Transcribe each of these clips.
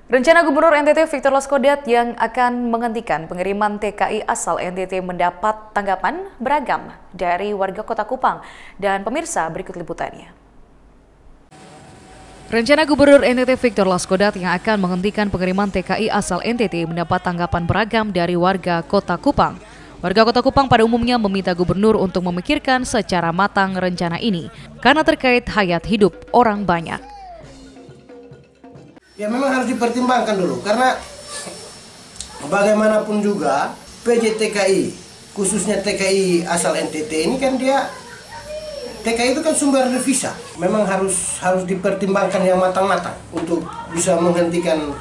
Rencana Gubernur NTT Victor Laskodat yang akan menghentikan pengiriman TKI asal NTT mendapat tanggapan beragam dari warga Kota Kupang. Dan pemirsa, berikut liputannya. Rencana Gubernur NTT Victor Laskodat yang akan menghentikan pengiriman TKI asal NTT mendapat tanggapan beragam dari warga Kota Kupang. Warga Kota Kupang pada umumnya meminta gubernur untuk memikirkan secara matang rencana ini karena terkait hayat hidup orang banyak. Ya memang harus dipertimbangkan dulu, karena bagaimanapun juga PJTKI, khususnya TKI asal NTT ini kan TKI itu kan sumber devisa. Memang harus dipertimbangkan yang matang-matang untuk bisa menghentikan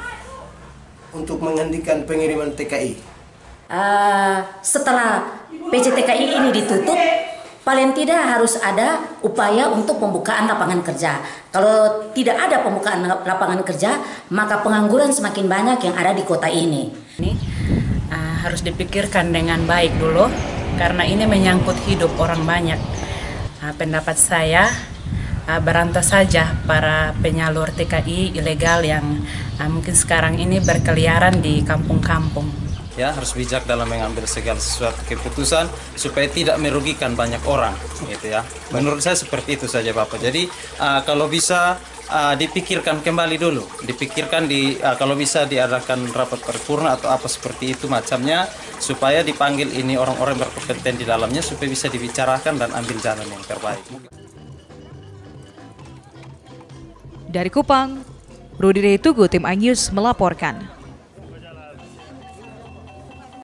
pengiriman TKI. Setelah PJTKI ini ditutup, paling tidak harus ada upaya untuk pembukaan lapangan kerja. Kalau tidak ada pembukaan lapangan kerja, maka pengangguran semakin banyak yang ada di kota ini. Ini harus dipikirkan dengan baik dulu, karena ini menyangkut hidup orang banyak. Pendapat saya, berantas saja para penyalur TKI ilegal yang mungkin sekarang ini berkeliaran di kampung-kampung. Ya, harus bijak dalam mengambil segala sesuatu keputusan supaya tidak merugikan banyak orang, gitu ya. Menurut saya seperti itu saja, Bapak. Jadi kalau bisa dipikirkan kembali dulu, kalau bisa diadakan rapat paripurna atau apa seperti itu macamnya, supaya dipanggil ini orang-orang berkompeten di dalamnya supaya bisa dibicarakan dan ambil jalan yang terbaik. Dari Kupang, Rudi Tugu, Tim iNews melaporkan.